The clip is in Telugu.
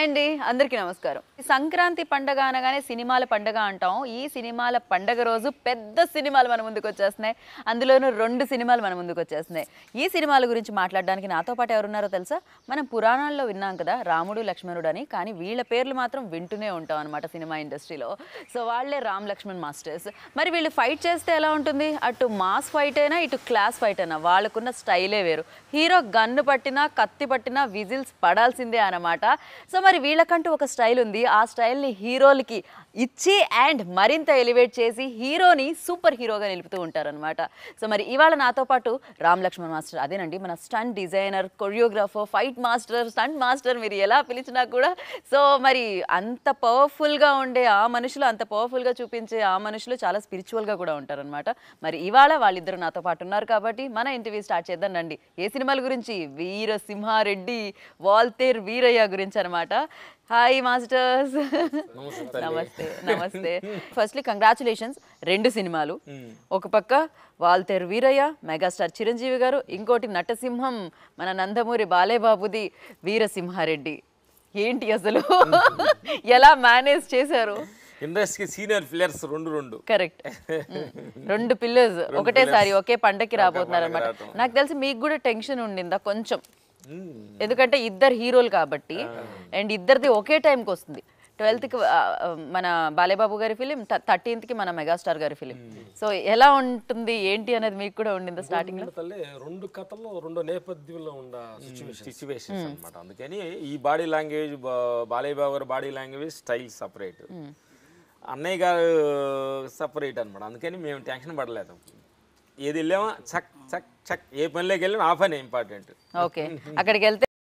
హాయ్ అండి అందరికీ నమస్కారం. సంక్రాంతి పండగ అనగానే సినిమాల పండగ అంటాం. ఈ సినిమాల పండగ రోజు పెద్ద సినిమాలు మన ముందుకు వచ్చేస్తున్నాయి. అందులోనూ 2 సినిమాలు మన ముందుకు వచ్చేస్తున్నాయి. ఈ సినిమాల గురించి మాట్లాడడానికి నాతో పాటు ఎవరున్నారో తెలుసా? మనం పురాణాల్లో విన్నాం కదా రాముడు లక్ష్మణుడు అని. కానీ వీళ్ళ పేర్లు మాత్రం వింటూనే ఉంటాం అన్నమాట సినిమా ఇండస్ట్రీలో. సో వాళ్ళే రామ్ లక్ష్మణ్ మాస్టర్స్. మరి వీళ్ళు ఫైట్ చేస్తే ఎలా ఉంటుంది? అటు మాస్ ఫైట్ అయినా ఇటు క్లాస్ ఫైట్ అయినా వాళ్ళకున్న స్టైలే వేరు. హీరో గన్ను పట్టినా కత్తి పట్టినా విజిల్స్ పడాల్సిందే అన్నమాట. సో మరి వీళ్ళకంటూ ఒక స్టైల్ ఉంది. ఆ స్టైల్ని హీరోలకి ఇచ్చి అండ్ మరింత ఎలివేట్ చేసి హీరోని సూపర్ హీరోగా నిలుపుతూ ఉంటారనమాట. సో మరి ఇవాళ నాతో పాటు రామ్ లక్ష్మణ్ మాస్టర్, అదేనండి మన stunt designer, choreographer, fight master, stunt master, మీరు ఎలా పిలిచినా కూడా. సో మరి అంత పవర్ఫుల్గా ఉండే ఆ మనుషులు, అంత పవర్ఫుల్గా చూపించే ఆ మనుషులు చాలా స్పిరిచువల్గా కూడా ఉంటారనమాట. మరి ఇవాళ వాళ్ళిద్దరు నాతో పాటు ఉన్నారు కాబట్టి మన ఇంటర్వ్యూ స్టార్ట్ చేద్దాం రండి. ఏ సినిమాల గురించి? వీరసింహారెడ్డి, వాల్తేర్ వీరయ్య గురించి అనమాట. Hi masters. నమస్తే నమస్తే. ఫస్ట్లీ కంగ్రాచులేషన్స్, 2 సినిమాలు. ఒక పక్క వాల్తేర్ వీరయ్య, మెగాస్టార్ చిరంజీవి గారు, ఇంకోటి నటసింహం మన నందమూరి బాలేబాబుది వీరసింహారెడ్డి. ఏంటి అసలు ఎలా మేనేజ్ చేశారు? ఇండస్ట్రీకి సీనియర్ ప్లేయర్స్ రెండు కరెక్ట్. 2 పిల్లర్స్ ఒకటేసారి ఒకే పండక్కి రాబోతున్నారు అనమాట. నాకు తెలిసి మీకు కూడా టెన్షన్ ఉండిందా కొంచెం? ఎందుకంటే ఇద్దరు హీరోలు కాబట్టి, అండ్ ఇద్దరిది ఒకే టైంకి వస్తుంది. 12th మన బాలేబాబు గారి ఫిలిం, 13th మన మెగాస్టార్ గారి ఫిలిం. సో ఎలా ఉంటుంది ఏంటి అనేది మీకు కూడా ఉండిందా స్టార్టింగ్ లో? 2 కథల్లో 2 నేపథ్యంలో ఉన్న సిచ్యువేషన్స్ అనమాట. అందుకని ఈ బాడీ లాంగ్వేజ్, బాలేబాబు గారు బాడీ లాంగ్వేజ్ స్టైల్ సపరేట్, అన్నయ్య గారు సపరేట్ అనమాట. అందుకని మేము టెన్షన్ పడలేదు. ఏది వెళ్ళామా చక్ చక్ చక్, ఏ పనిలోకి వెళ్ళామా ఆ పని ఇంపార్టెంట్. ఓకే, అక్కడికి వెళ్తే